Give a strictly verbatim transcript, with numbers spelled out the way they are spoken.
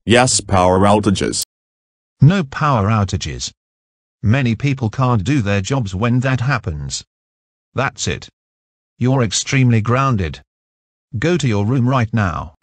Yes, power outages. No power outages. Many people can't do their jobs when that happens. That's it. You're extremely grounded. Go to your room right now.